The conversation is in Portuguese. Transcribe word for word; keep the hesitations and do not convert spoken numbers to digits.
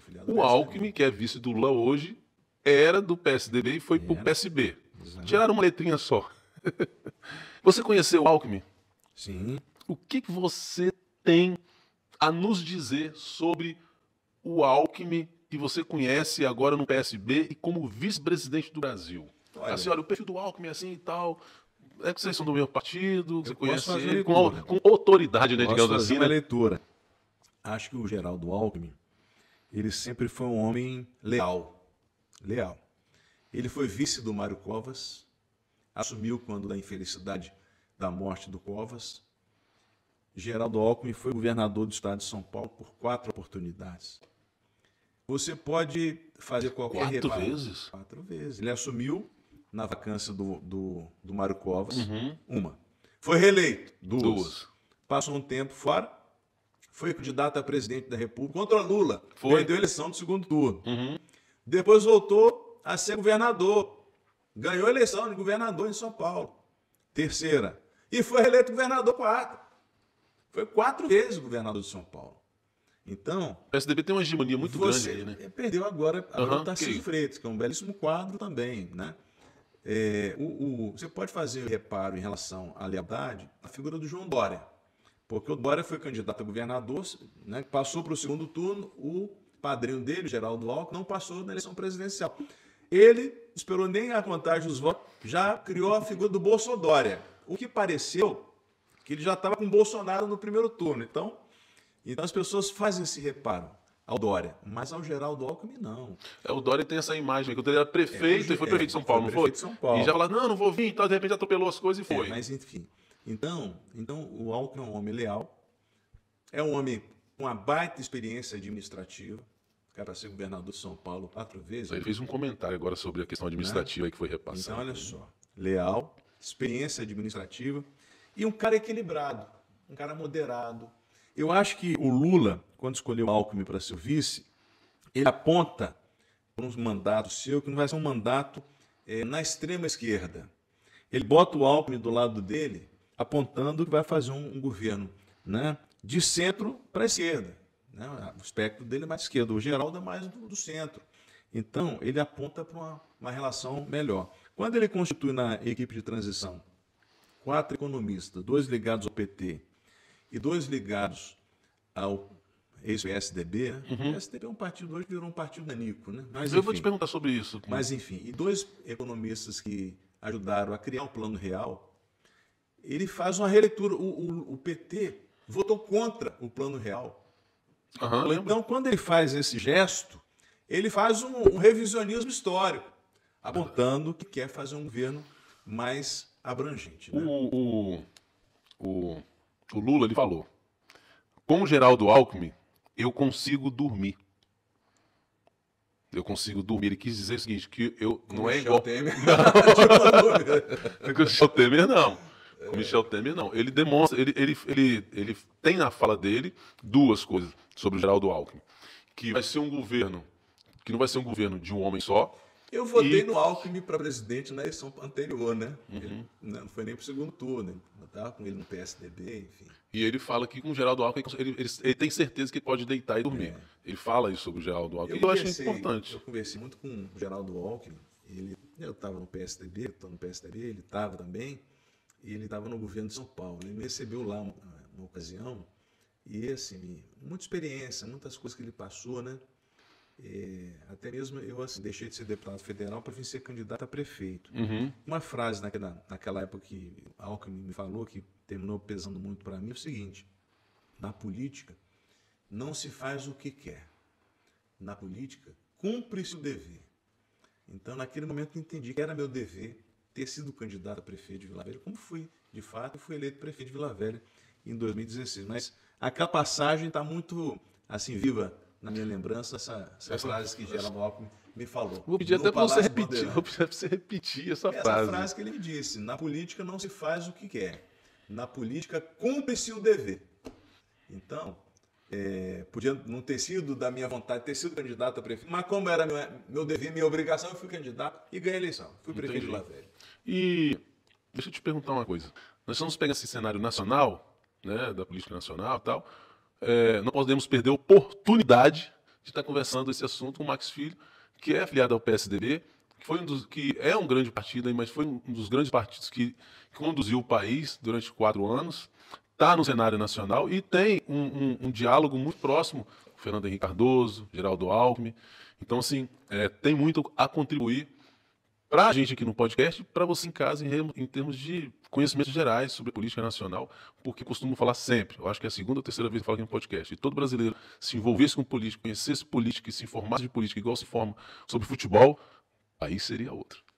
filiado ao O P S D B. Alckmin, que é vice do Lula hoje, era do P S D B e foi pro Era. P S B. Exato. Tiraram uma letrinha só. Você conheceu o Alckmin? Sim. O que, que você tem a nos dizer sobre o Alckmin que você conhece agora no P S B e como vice-presidente do Brasil? Olha, Assim, olha, o perfil do Alckmin é assim e tal. É que vocês são do mesmo partido, você Eu conhece posso fazer ele com, leitura. com autoridade, né, Posso digamos fazer assim, uma né? leitura. Acho que o Geraldo Alckmin, ele sempre foi um homem leal. Leal. Ele foi vice do Mário Covas, assumiu quando da infelicidade da morte do Covas. Geraldo Alckmin foi governador do estado de São Paulo por quatro oportunidades. Você pode fazer qualquer Quatro reparo. vezes? Quatro vezes. Ele assumiu na vacância do, do, do Mário Covas, Uhum. uma. Foi reeleito, duas. Duas. Passou um tempo fora, foi candidato a presidente da República contra Lula. Foi. Perdeu a eleição do segundo turno. Uhum. Depois voltou a ser governador. Ganhou a eleição de governador em São Paulo. Terceira. E foi reeleito governador quatro. Foi quatro vezes governador de São Paulo. Então, O P S D B tem uma hegemonia muito você grande aí, né? perdeu agora, agora Uhum, o Tarcísio ok. Freitas, que é um belíssimo quadro também, né? É, o, o- você pode fazer reparo em relação à lealdade na figura do João Dória, porque o Dória foi candidato a governador, né, passou para o segundo turno, o padrinho dele, Geraldo Alckmin, não passou na eleição presidencial. Ele esperou nem a contagem dos votos, já criou a figura do Bolsodória, o que pareceu que ele já estava com o Bolsonaro no primeiro turno. Então, então as pessoas fazem esse reparo ao Dória, mas ao Geraldo Alckmin não. É, o Dória tem essa imagem, que ele era prefeito É, e foi é, prefeito de São Paulo, foi não foi? prefeito de São Paulo. E já falou, não, não vou vir, então de repente atropelou as coisas e É, foi. mas enfim. Então, então, o Alckmin é um homem leal, é um homem com uma baita experiência administrativa. O cara ser governador de São Paulo quatro vezes. Ele fez um comentário agora sobre a questão administrativa aí que foi repassada. Então, olha só. Leal, experiência administrativa e um cara equilibrado, um cara moderado. Eu acho que o Lula, quando escolheu o Alckmin para ser o vice, ele aponta para um mandato seu que não vai ser um mandato eh, na extrema esquerda. Ele bota o Alckmin do lado dele, apontando que vai fazer um, um governo, né, de centro para a esquerda. Né? O espectro dele é mais esquerdo, o Geraldo é mais do, do centro. Então, ele aponta para uma, uma relação melhor. Quando ele constitui na equipe de transição quatro economistas, dois ligados ao P T e dois ligados ao ex-P S D B, né? Uhum. O P S D B é um partido, hoje virou um partido danico, né? Mas, Eu vou te enfim, perguntar sobre isso. mas, enfim, e dois economistas que ajudaram a criar um plano real, ele faz uma releitura. O, o, o P T votou contra o plano real. Aham, lembro. Então, quando ele faz esse gesto, ele faz um, um revisionismo histórico, apontando que quer fazer um governo mais abrangente. Né? O, o, o, o Lula, ele falou, com o Geraldo Alckmin, eu consigo dormir. Eu consigo dormir. Ele quis dizer o seguinte, que eu não é igual... Temer. Com o Michel Temer, não. Com o Michel Temer, não. Ele demonstra, ele, ele, ele, ele tem na fala dele duas coisas sobre o Geraldo Alckmin. Que vai ser um governo, que não vai ser um governo de um homem só. Eu votei E- no Alckmin para presidente na eleição anterior, né? Uhum. Ele não foi nem para o segundo turno. Eu estava com ele no P S D B, enfim. E ele fala que com o Geraldo Alckmin, ele, ele, ele tem certeza que ele pode deitar e dormir. É. Ele fala isso sobre o Geraldo Alckmin. Eu, Eu, acho conversei- importante. Eu conversei muito com o Geraldo Alckmin. Ele, eu estava no P S D B, estou no P S D B, ele estava também. E ele estava no governo de São Paulo. Ele me recebeu lá uma, uma ocasião. E, assim, muita experiência, muitas coisas que ele passou, né? É, até mesmo eu assim, deixei de ser deputado federal para vir ser candidato a prefeito. Uhum. Uma frase naquela, naquela época que Alckmin me falou, que terminou pesando muito para mim, é o seguinte: na política não se faz o que quer. Na política, cumpre-se o dever. Então, naquele momento, eu entendi que era meu dever ter sido candidato a prefeito de Vila Velha, como fui, de fato, eu fui eleito prefeito de Vila Velha em dois mil e dezesseis. Mas aquela passagem está muito assim viva na minha lembrança, essa, essa frase que Geraldo Alckmin me falou. Vou pedir no até para você Palácio repetir. Bandeirantes. Vou pedir pra você repetir essa, Essa frase. frase que ele me disse: na política não se faz o que quer, na política cumpre-se o dever. Então, é, podia não ter sido da minha vontade ter sido candidato a prefeito, mas como era meu, meu dever, minha obrigação, eu fui candidato e ganhei a eleição. Fui prefeito de Entendi. Vila Velha. E deixa eu te perguntar uma coisa. Nós estamos pegando esse cenário nacional, né, da política nacional e tal. É, não podemos perder a oportunidade de de estar conversando esse assunto com o Max Filho, que é afiliado ao P S D B, que, foi um dos, que é um grande partido, mas foi um dos grandes partidos que conduziu o país durante quatro anos, está no cenário nacional e tem um, um, um diálogo muito próximo com Fernando Henrique Cardoso, Geraldo Alckmin. Então, assim, é, tem muito a contribuir para a gente aqui no podcast, para você em casa, em, em termos de conhecimentos gerais sobre política nacional, porque costumo falar sempre, eu acho que é a segunda ou terceira vez que eu falo aqui no podcast, e todo brasileiro se envolvesse com política, conhecesse política e se informasse de política igual se informa sobre futebol, aí seria outro.